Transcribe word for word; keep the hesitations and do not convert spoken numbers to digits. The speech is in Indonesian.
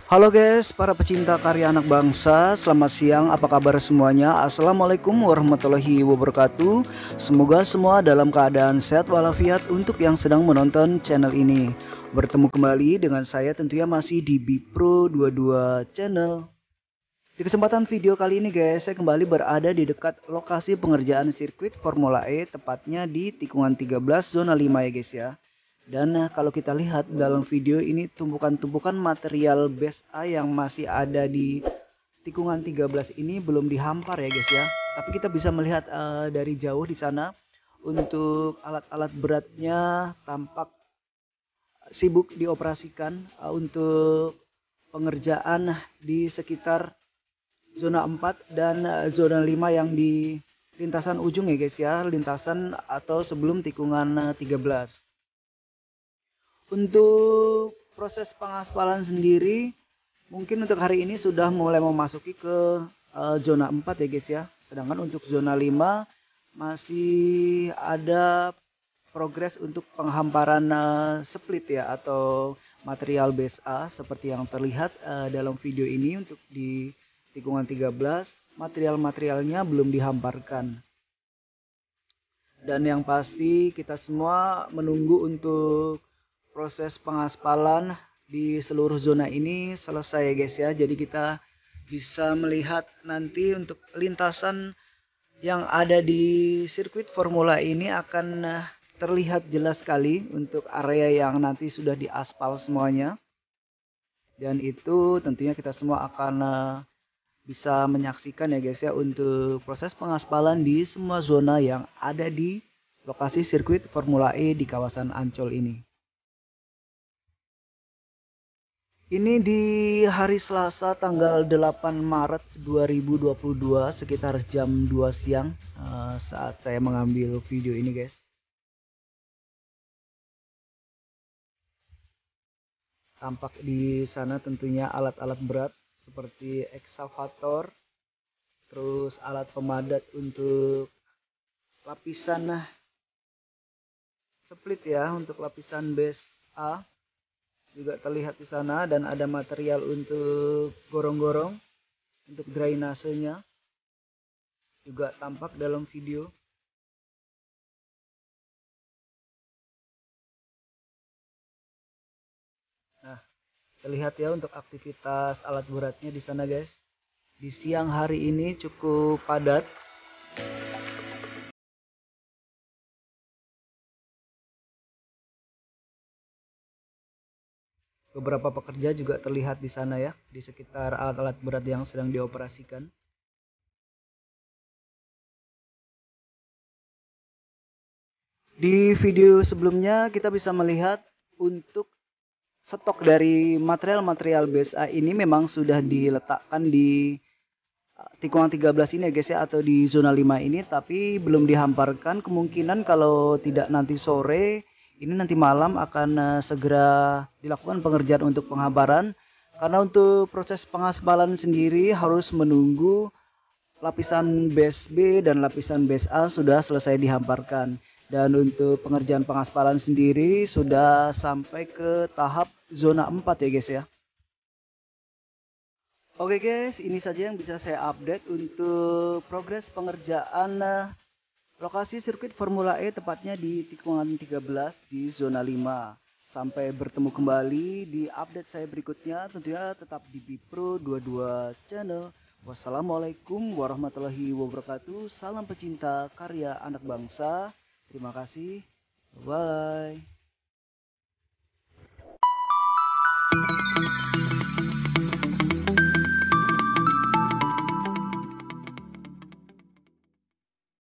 Halo guys, para pecinta karya anak bangsa, selamat siang, apa kabar semuanya? Assalamualaikum warahmatullahi wabarakatuh. Semoga semua dalam keadaan sehat walafiat untuk yang sedang menonton channel ini. Bertemu kembali dengan saya tentunya masih di Bipro dua puluh dua Channel. Di kesempatan video kali ini guys, saya kembali berada di dekat lokasi pengerjaan sirkuit Formula E, tepatnya di tikungan tiga belas zona lima ya guys ya. Dan eh, kalau kita lihat dalam video ini tumpukan-tumpukan material base A yang masih ada di tikungan tiga belas ini belum dihampar ya guys ya. Tapi kita bisa melihat uh, dari jauh di sana untuk alat-alat beratnya tampak sibuk dioperasikan uh, untuk pengerjaan di sekitar zona empat dan uh, zona lima yang di lintasan ujung ya guys ya, lintasan atau sebelum tikungan uh, tiga belas. Untuk proses pengaspalan sendiri, mungkin untuk hari ini sudah mulai memasuki ke uh, zona empat ya guys ya. Sedangkan untuk zona lima masih ada progres untuk penghamparan uh, split ya atau material base A seperti yang terlihat uh, dalam video ini. Untuk di tikungan tiga belas material-materialnya belum dihamparkan. Dan yang pasti kita semua menunggu untuk proses pengaspalan di seluruh zona ini selesai ya guys ya. Jadi kita bisa melihat nanti untuk lintasan yang ada di sirkuit Formula E ini akan eh, terlihat jelas sekali untuk area yang nanti sudah diaspal semuanya. Dan itu tentunya kita semua akan eh, bisa menyaksikan ya guys ya untuk proses pengaspalan di semua zona yang ada di lokasi sirkuit Formula E di kawasan Ancol ini. Ini di hari Selasa tanggal delapan Maret dua ribu dua puluh dua sekitar jam dua siang uh, saat saya mengambil video ini guys. Tampak di sana tentunya alat-alat berat seperti eksavator, terus alat pemadat untuk lapisan nah split ya, untuk lapisan base A juga terlihat di sana, dan ada material untuk gorong-gorong untuk drainasenya juga tampak dalam video. Nah, terlihat ya untuk aktivitas alat beratnya di sana guys. Di siang hari ini cukup padat. Beberapa pekerja juga terlihat di sana ya, di sekitar alat-alat berat yang sedang dioperasikan. Di video sebelumnya kita bisa melihat untuk stok dari material-material B S A ini memang sudah diletakkan di tikungan tiga belas ini ya guys ya, atau di zona lima ini, tapi belum dihamparkan. Kemungkinan kalau tidak nanti sore, ini nanti malam akan uh, segera dilakukan pengerjaan untuk penghamparan. Karena untuk proses pengaspalan sendiri harus menunggu lapisan base B dan lapisan base A sudah selesai dihamparkan. Dan untuk pengerjaan pengaspalan sendiri sudah sampai ke tahap zona empat ya guys ya. Oke guys, ini saja yang bisa saya update untuk progres pengerjaan eh, lokasi sirkuit Formula E tepatnya di tikungan tiga belas di zona lima. Sampai bertemu kembali di update saya berikutnya, tentunya tetap di Bipro dua puluh dua Channel. Wassalamualaikum warahmatullahi wabarakatuh. Salam pecinta karya anak bangsa. Terima kasih. Bye.